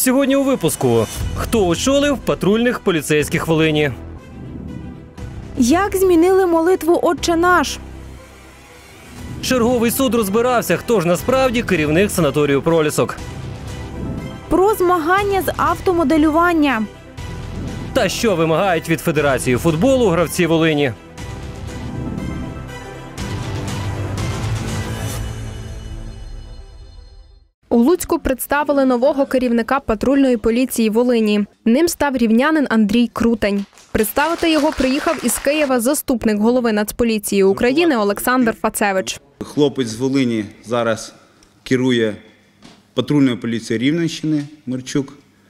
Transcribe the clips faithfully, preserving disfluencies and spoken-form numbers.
Сьогодні у випуску. Хто очолив патрульних поліцейських Волині? Як змінили молитву «Отче наш»? Черговий суд розбирався, хто ж насправді керівник санаторію «Пролісок». Про змагання з автомоделювання. Та що вимагають від Федерації футболу гравці Волині? У Луцьку представили нового керівника патрульної поліції Волині. Ним став рівнянин Андрій Крутень. Представити його приїхав із Києва заступник голови Нацполіції України Олександр Фацевич. Хлопець з Волині зараз керує патрульною поліцією Рівненщини Марчук.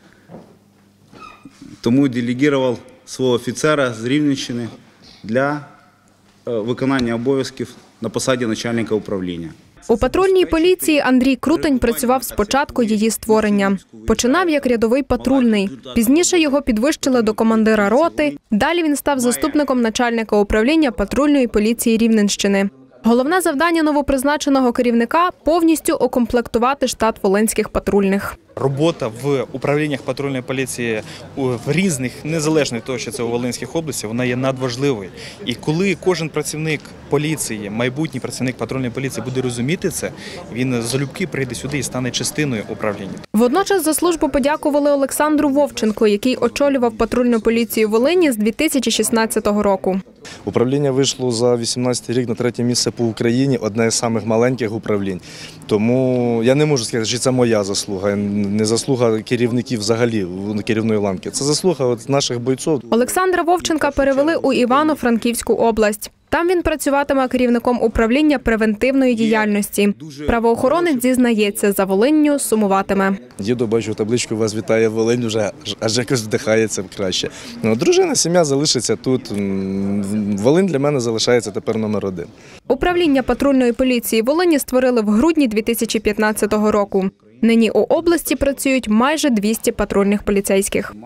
Тому делегував свого офіцера з Рівненщини для виконання обов'язків на посаді начальника управління. У патрульній поліції Андрій Крутень працював з початку її створення. Починав як рядовий патрульний. Пізніше його підвищили до командира роти. Далі він став заступником начальника управління патрульної поліції Рівненщини. Головне завдання новопризначеного керівника – повністю укомплектувати штат волинських патрульних. Робота в управліннях патрульної поліції в різних, незалежно від того, що це у Волинських областях, вона є надважливою. І коли кожен працівник поліції, майбутній працівник патрульної поліції буде розуміти це, він залюбки прийде сюди і стане частиною управління. Водночас за службу подякували Олександру Вовченку, який очолював патрульну поліцію Волині з дві тисячі шістнадцятого року. Управління вийшло за вісімнадцятий рік на третє місце по Україні, одне з самих маленьких управлінь. Тому я не можу сказати, що це моя заслуга, не заслуга керівників взагалі керівної ланки. Це заслуга от наших бойців. Олександра Вовченка перевели у Івано-Франківську область. Там він працюватиме керівником управління превентивної діяльності. Правоохоронець зізнається, за Волинню сумуватиме. Їду, бачу табличку, вас вітає Волинь, вже аж якось вдихається краще. Ну, дружина, сім'я залишиться тут. Волинь для мене залишається тепер номер один. Управління патрульної поліції Волині створили в грудні дві тисячі п'ятнадцятого року. Нині у області працюють майже двісті патрульних поліцейських.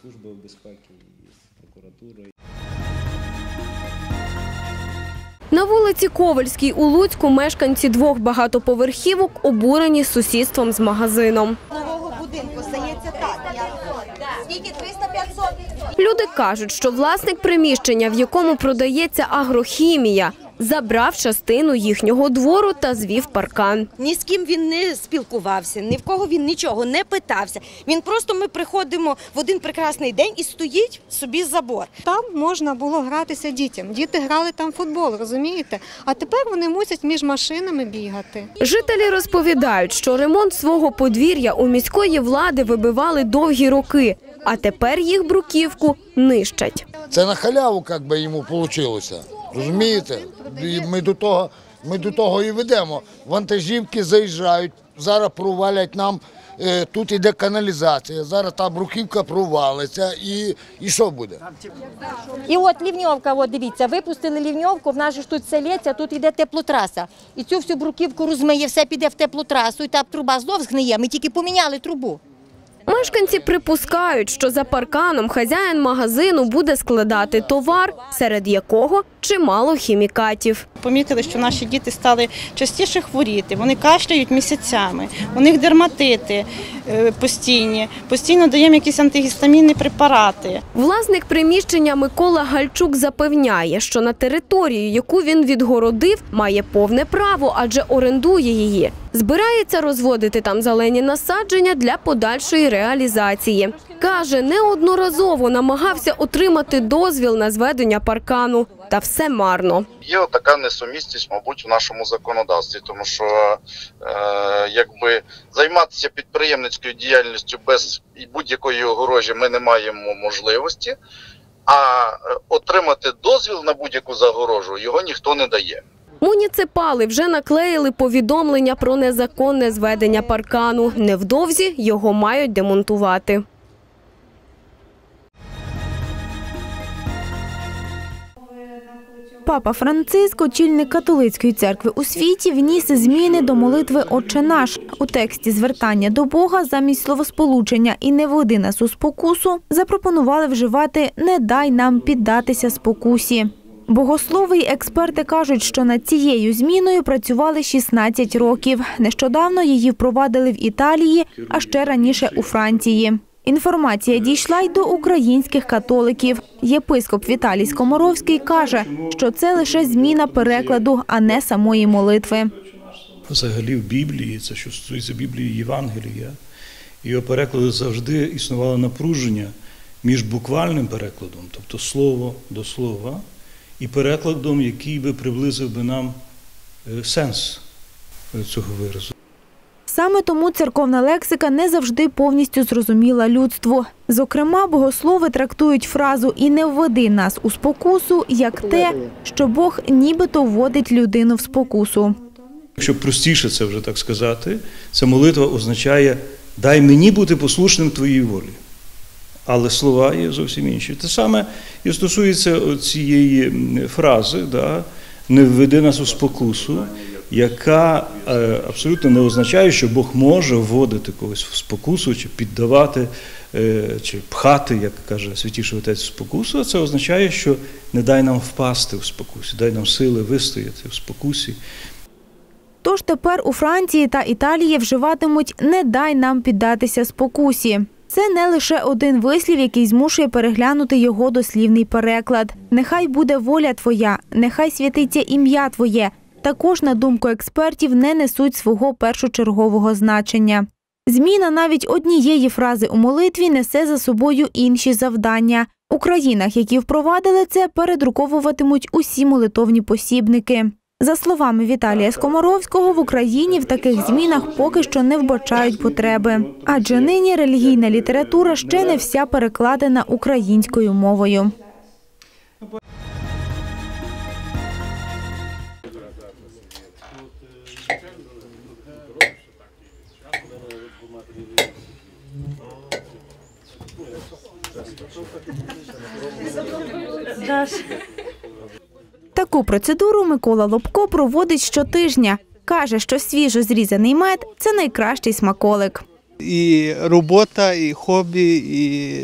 На вулиці Ковальській у Луцьку мешканці двох багатоповерхівок обурені сусідством з магазином. Нового будинку стається так. Скільки? триста п'ятсот? Люди кажуть, що власник приміщення, в якому продається агрохімія, забрав частину їхнього двору та звів паркан. Ні з ким він не спілкувався, ні в кого він нічого не питався. Він просто, ми приходимо в один прекрасний день і стоїть собі забор. Там можна було гратися дітям. Діти грали там в футбол, розумієте? А тепер вони мусять між машинами бігати. Жителі розповідають, що ремонт свого подвір'я у міської влади вибивали довгі роки, а тепер їх бруківку нищать. Це на халяву, як би йому вийшло. Розумієте? Ми до того, ми до того і ведемо. Вантажівки заїжджають, зараз провалять нам, тут іде каналізація, зараз та бруківка провалиться і, і що буде? І от лівньовка, от дивіться, випустили лівньовку, в нас ж тут селеться, тут іде теплотраса. І цю всю бруківку розмиє, все піде в теплотрасу, і та труба знов згниє, ми тільки поміняли трубу. Мешканці припускають, що за парканом хазяїн магазину буде складати товар, серед якого чимало хімікатів. Помітили, що наші діти стали частіше хворіти, вони кашляють місяцями, у них дерматити постійні, постійно даємо якісь антигістамінні препарати. Власник приміщення Микола Гальчук запевняє, що на територію, яку він відгородив, має повне право, адже орендує її. Збирається розводити там зелені насадження для подальшої реалізації. Каже, неодноразово намагався отримати дозвіл на зведення паркану, та все марно. Є така несумісність, мабуть, в нашому законодавстві, тому що е, якби займатися підприємницькою діяльністю без будь-якої огорожі ми не маємо можливості, а отримати дозвіл на будь-яку загорожу його ніхто не дає. Муніципали вже наклеїли повідомлення про незаконне зведення паркану. Невдовзі його мають демонтувати. Папа Франциск, очільник католицької церкви у світі, вніс зміни до молитви «Отче наш». У тексті звертання до Бога замість словосполучення «і не веди нас у спокусу» запропонували вживати «не дай нам піддатися спокусі». Богослови й експерти кажуть, що над цією зміною працювали шістнадцять років. Нещодавно її впровадили в Італії, а ще раніше у Франції. Інформація дійшла й до українських католиків. Єпископ Віталій Скоморовський каже, що це лише зміна перекладу, а не самої молитви. Взагалі в Біблії, це що стосується Біблії Євангелія, його перекладу завжди існувало напруження між буквальним перекладом, тобто слово до слова, і перекладом, який би приблизив би нам сенс цього виразу. Саме тому церковна лексика не завжди повністю зрозуміла людству. Зокрема, богослови трактують фразу «і не введи нас у спокусу» як те, що Бог нібито вводить людину в спокусу. Якщо простіше це вже так сказати, ця молитва означає «дай мені бути послушним твоїй волі». Але слова є зовсім інші. Те саме і стосується цієї фрази да, «не введи нас у спокусу», яка е, абсолютно не означає, що Бог може вводити когось в спокусу, чи піддавати, е, чи пхати, як каже Святіший Отець, в спокусу. Це означає, що не дай нам впасти в спокусі, дай нам сили вистояти в спокусі. Тож тепер у Франції та Італії вживатимуть «не дай нам піддатися спокусі». Це не лише один вислів, який змушує переглянути його дослівний переклад. «Нехай буде воля твоя, нехай святиться ім'я твоє» також, на думку експертів, не несуть свого першочергового значення. Зміна навіть однієї фрази у молитві несе за собою інші завдання. У країнах, які впровадили це, передруковуватимуть усі молитовні посібники. За словами Віталія Скоморовського, в Україні в таких змінах поки що не вбачають потреби. Адже нині релігійна література ще не вся перекладена українською мовою. Таку процедуру Микола Лобко проводить щотижня. Каже, що свіжо зрізаний мед – це найкращий смаколик. І робота, і хобі, і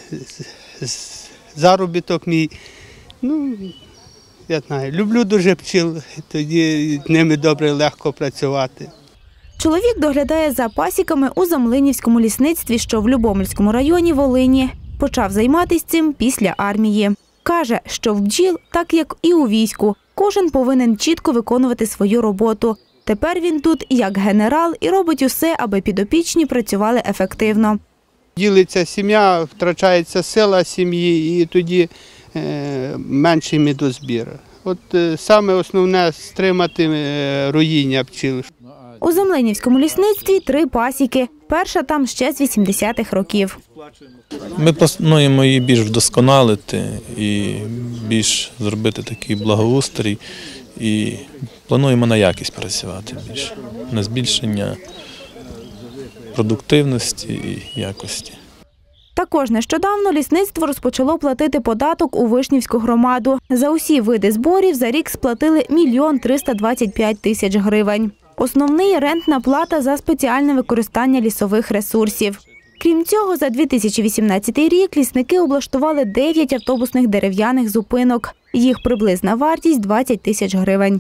заробіток мій. Ну, я знаю, люблю дуже пчіл, тоді ними добре, легко працювати. Чоловік доглядає за пасіками у Замлинівському лісництві, що в Любомльському районі Волині. Почав займатися цим після армії. Каже, що в бджіл, так як і у війську, кожен повинен чітко виконувати свою роботу. Тепер він тут як генерал і робить усе, аби підопічні працювали ефективно. Ділиться сім'я, втрачається сила сім'ї і тоді е, менший медозбір. От е, саме основне – стримати е, роїння пчіл. У Замлинівському лісництві три пасіки. Перша там ще з вісімдесятих років. Ми плануємо її більш вдосконалити і більш зробити такий благоустрій. І плануємо на якість працювати більше, на збільшення продуктивності і якості. Також нещодавно лісництво розпочало платити податок у Вишнівську громаду. За усі види зборів за рік сплатили мільйон триста двадцять п'ять тисяч гривень. Основний – рентна плата за спеціальне використання лісових ресурсів. Крім цього, за дві тисячі вісімнадцятий рік лісники облаштували дев'ять автобусних дерев'яних зупинок. Їх приблизна вартість – двадцять тисяч гривень.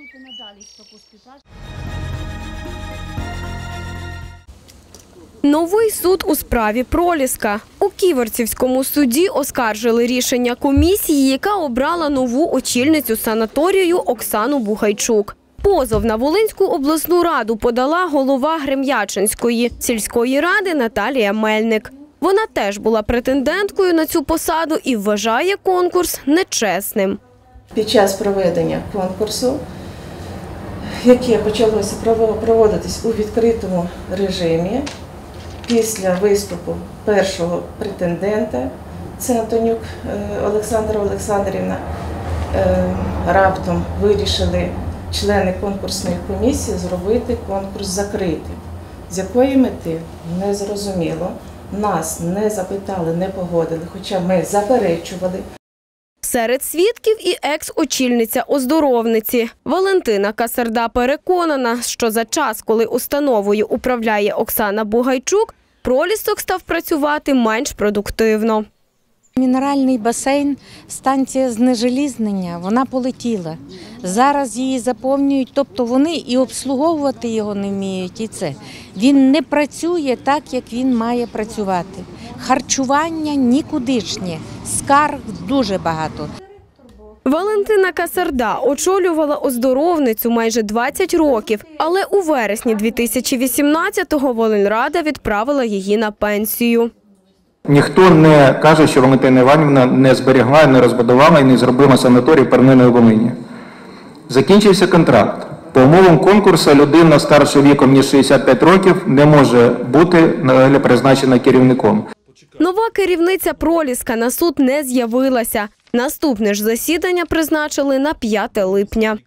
Новий суд у справі Проліска. У Ківерцівському суді оскаржили рішення комісії, яка обрала нову очільницю санаторію Оксану Бугайчук. Позов на Волинську обласну раду подала голова Грем'ячинської сільської ради Наталія Мельник. Вона теж була претенденткою на цю посаду і вважає конкурс нечесним. Під час проведення конкурсу, яке почалося проводитись у відкритому режимі, після виступу першого претендента, це Антонюк Олександра Олександрівна, раптом вирішили члени конкурсної комісії зробити конкурс закритим. З якої мети – не зрозуміло. Нас не запитали, не погодили, хоча ми заперечували. Серед свідків і екс-очільниця оздоровниці. Валентина Касарда переконана, що за час, коли установою управляє Оксана Бугайчук, Пролісок став працювати менш продуктивно. Мінеральний басейн, станція знежелізнення, вона полетіла. Зараз її заповнюють, тобто вони і обслуговувати його не вміють, і це. Він не працює так, як він має працювати. Харчування нікудишнє, скарг дуже багато. Валентина Касарда очолювала оздоровницю майже двадцять років, але у вересні дві тисячі вісімнадцятого Волиньрада відправила її на пенсію. Ніхто не каже, що Валентина Іванівна не зберігла, не розбудувала і не зробила санаторій первинної Волині. Закінчився контракт. По умовам конкурсу людина старше віком, ніж шістдесят п'ять років, не може бути надалі призначена керівником. Нова керівниця Проліска на суд не з'явилася. Наступне ж засідання призначили на п'яте липня.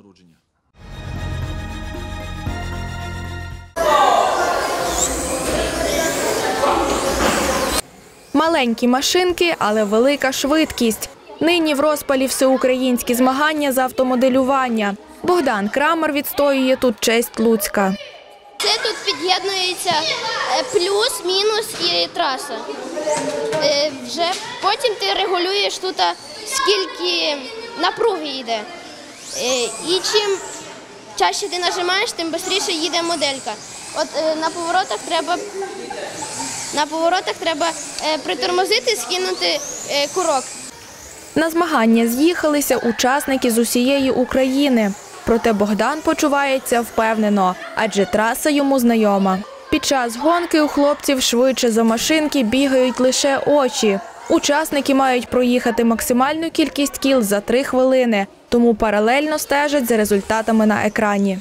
Маленькі машинки, але велика швидкість. Нині в розпалі всеукраїнські змагання з автомоделювання. Богдан Крамер відстоює тут честь Луцька. Це тут під'єднується плюс, мінус і траса. Вже потім ти регулюєш тут, скільки напруги йде. І чим чаще ти нажимаєш, тим швидше їде моделька. От на поворотах треба, на поворотах треба притормозити, скинути курок. На змагання з'їхалися учасники з усієї України. Проте Богдан почувається впевнено, адже траса йому знайома. Під час гонки у хлопців швидше за машинки бігають лише очі. Учасники мають проїхати максимальну кількість кіл за три хвилини, тому паралельно стежать за результатами на екрані.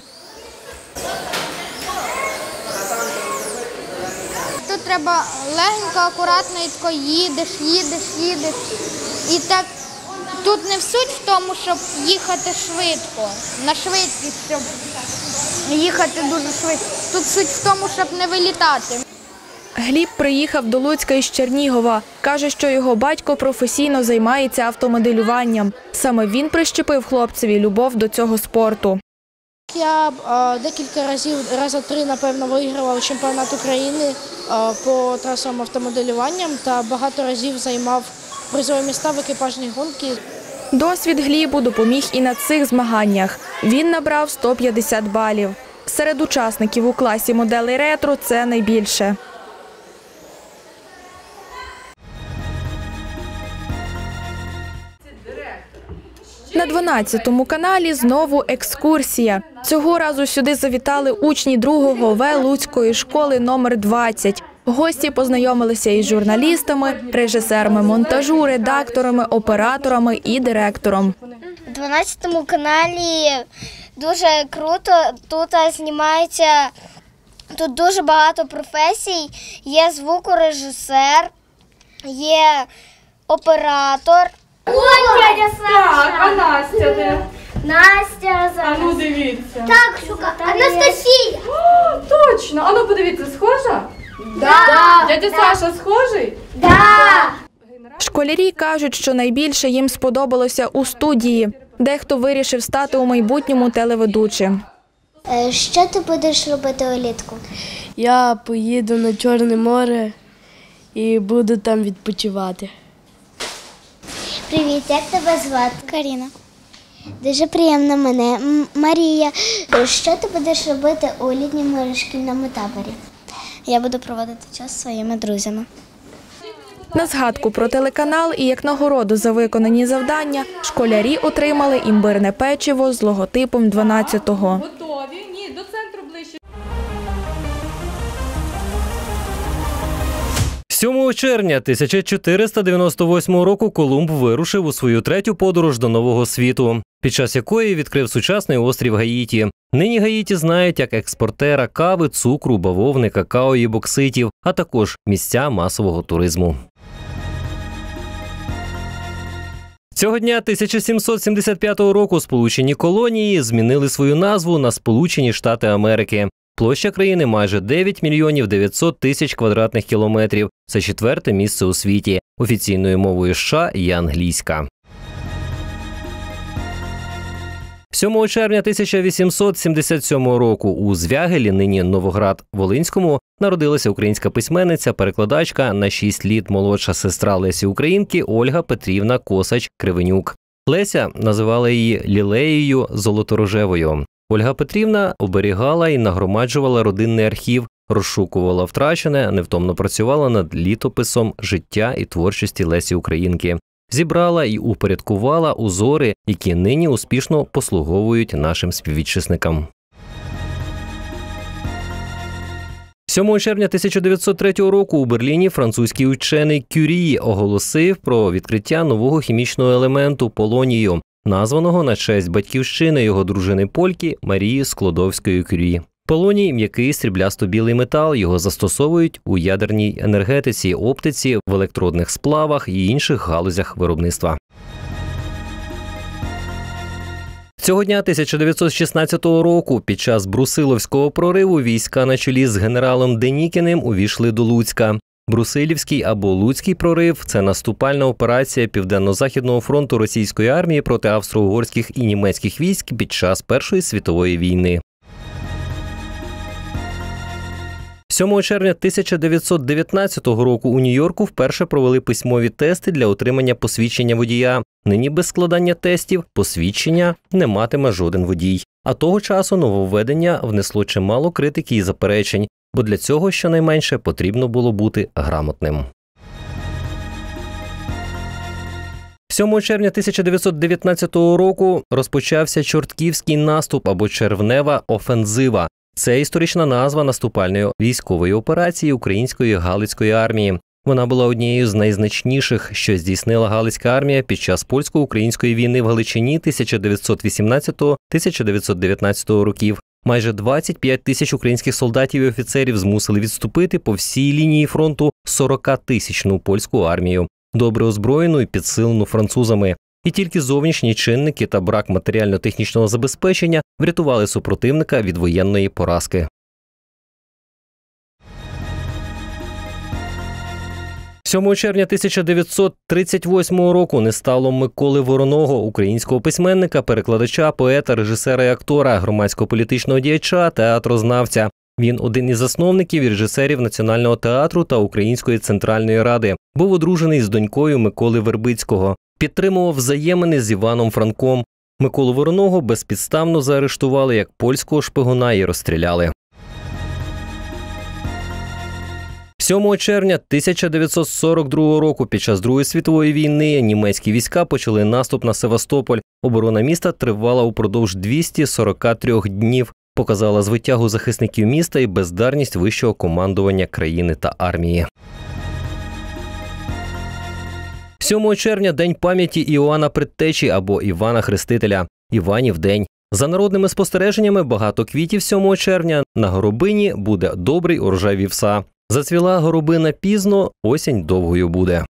Тут треба легенько, акуратно, і тако їдеш, їдеш, їдеш. І так, тут не суть в тому, щоб їхати швидко, на швидкість, щоб їхати дуже швидко. Тут суть в тому, щоб не вилітати. Гліб приїхав до Луцька із Чернігова. Каже, що його батько професійно займається автомоделюванням. Саме він прищепив хлопцеві любов до цього спорту. Я а, декілька разів, раза три, напевно, вигравав чемпіонат України а, по трасовим автомоделюванням та багато разів займав призові місця в екіпажній гонці. Досвід Глібу допоміг і на цих змаганнях. Він набрав сто п'ятдесят балів. Серед учасників у класі моделей ретро це найбільше. На дванадцятому каналі знову екскурсія. Цього разу сюди завітали учні другого В Луцької школи номер двадцять. Гості познайомилися із журналістами, режисерами монтажу, редакторами, операторами і директором. На дванадцятому каналі дуже круто, тут знімається, тут дуже багато професій, є звукорежисер, є оператор. Ой, дядя Саша! Так, а Настя де? Настя зараз. А ну дивіться. Так, Шука, Анастасія. О, точно. А ну подивіться, схожа? Да. Дядя Саша схожий? Да. Школярі кажуть, що найбільше їм сподобалося у студії. Дехто вирішив стати у майбутньому телеведучим. Що ти будеш робити улітку? Я поїду на Чорне море і буду там відпочивати. Привіт, як тебе звати? Каріна. Дуже приємно, мене Марія. Що ти будеш робити у літньому шкільному таборі? Я буду проводити час зі своїми друзями. На згадку про телеканал і як нагороду за виконані завдання школярі отримали імбирне печиво з логотипом дванадцятого. Готові? Ні, до центру ближче. сьомого червня тисяча чотириста дев'яносто восьмого року Колумб вирушив у свою третю подорож до Нового світу, під час якої відкрив сучасний острів Гаїті. Нині Гаїті знають як експортера кави, цукру, бавовни, какао і бокситів, а також місця масового туризму. Цього дня тисяча сімсот сімдесят п'ятого року Сполучені колонії змінили свою назву на Сполучені Штати Америки. Площа країни майже дев'ять мільйонів дев'ятсот тисяч квадратних кілометрів. Це четверте місце у світі. Офіційною мовою США є англійська. сьомого червня тисяча вісімсот сімдесят сьомого року у Звягелі, нині Новоград-Волинському, народилася українська письменниця, перекладачка, на шість літ молодша сестра Лесі Українки Ольга Петрівна Косач-Кривенюк. Леся називала її Лілеєю Золоторожевою. Ольга Петрівна оберігала і нагромаджувала родинний архів, розшукувала втрачене, невтомно працювала над літописом життя і творчості Лесі Українки. Зібрала і упорядкувала узори, які нині успішно послуговують нашим співвітчизникам. сьомого червня тисяча дев'ятсот третього року у Берліні французький учений Кюрі оголосив про відкриття нового хімічного елементу – полонію, названого на честь батьківщини його дружини Польки Марії Склодовської-Кюрі. Полоній – м'який сріблясто-білий метал, його застосовують у ядерній енергетиці, оптиці, в електродних сплавах і інших галузях виробництва. Цього дня тисяча дев'ятсот шістнадцятого року під час Брусиловського прориву війська на чолі з генералом Денікіним увійшли до Луцька. Брусилівський або Луцький прорив – це наступальна операція Південно-Західного фронту російської армії проти австро-угорських і німецьких військ під час Першої світової війни. сьомого червня тисяча дев'ятсот дев'ятнадцятого року у Нью-Йорку вперше провели письмові тести для отримання посвідчення водія. Нині без складання тестів посвідчення не матиме жоден водій. А того часу нововведення внесло чимало критики і заперечень, бо для цього щонайменше потрібно було бути грамотним. сьомого червня тисяча дев'ятсот дев'ятнадцятого року розпочався Чортківський наступ або Червнева офензива. Це історична назва наступальної військової операції Української Галицької армії. Вона була однією з найзначніших, що здійснила Галицька армія під час польсько-української війни в Галичині тисяча дев'ятсот вісімнадцятого - тисяча дев'ятсот дев'ятнадцятого років. Майже двадцять п'ять тисяч українських солдатів і офіцерів змусили відступити по всій лінії фронту сорокатисячну польську армію, добре озброєну і підсилену французами. І тільки зовнішні чинники та брак матеріально-технічного забезпечення врятували супротивника від воєнної поразки. сьомого червня тисяча дев'ятсот тридцять восьмого року не стало Миколи Вороного, українського письменника, перекладача, поета, режисера і актора, громадсько-політичного діяча, театрознавця. Він один із засновників і режисерів Національного театру та Української центральної ради. Був одружений з донькою Миколи Вербицького. Підтримував взаємини з Іваном Франком. Миколу Вороного безпідставно заарештували як польського шпигуна і розстріляли. сьомого червня тисяча дев'ятсот сорок другого року під час Другої світової війни німецькі війська почали наступ на Севастополь. Оборона міста тривала упродовж двохсот сорока трьох днів. Показала звитягу захисників міста і бездарність вищого командування країни та армії. сьомого червня – День пам'яті Іоанна Предтечі або Івана Хрестителя. Іванів день. За народними спостереженнями, багато квітів сьомого червня на горобині буде добрий урожай вівса. Зацвіла горобина пізно, осінь довгою буде.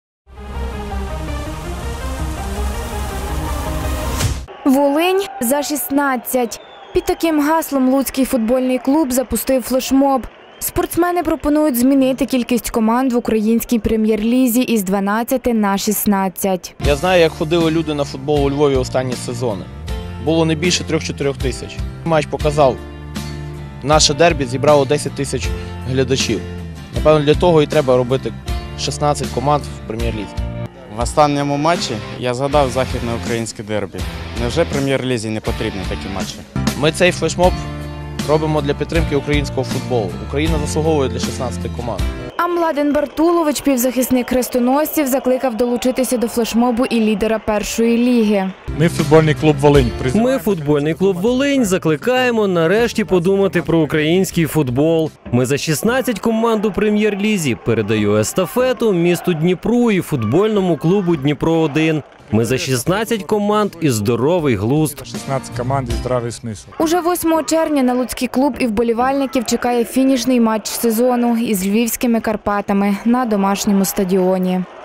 Волинь за шістнадцять. Під таким гаслом Луцький футбольний клуб запустив флешмоб. Спортсмени пропонують змінити кількість команд в українській прем'єр-лізі із дванадцяти на шістнадцять. Я знаю, як ходили люди на футбол у Львові останні сезони. Було не більше трьох-чотирьох тисяч. Матч показав, наше дербі зібрало десять тисяч глядачів. Напевно, для того і треба робити шістнадцять команд в прем'єр-лізі. В останньому матчі я згадав західне українське дербі. Невже прем'єр-лізі не потрібні такі матчі? Ми цей флешмоб робимо для підтримки українського футболу. Україна заслуговує для шістнадцяти команд. А Младен Бартулович, півзахисник хрестоносців, закликав долучитися до флешмобу і лідера першої ліги. Ми футбольний клуб «Волинь». Ми, футбольний клуб «Волинь», закликаємо нарешті подумати про український футбол. Ми за шістнадцять команд у прем'єр-лізі. Передаю естафету місту Дніпру і футбольному клубу «Дніпро один». Ми за шістнадцять команд і здоровий глузд. шістнадцять команд і здравий смисл. Уже восьмого червня на Луцький клуб і вболівальників чекає фінішний матч сезону із львівськими Карпатами на домашньому стадіоні.